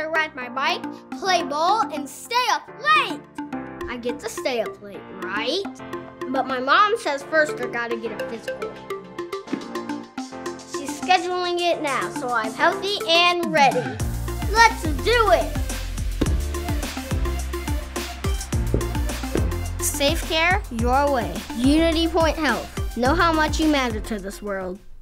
to ride my bike, play ball, and stay up late. I get to stay up late, right? But my mom says first I gotta get a physical. She's scheduling it now, so I'm healthy and ready. Let's do it! Safe care, your way. Unity Point Health. Know how much you matter to this world.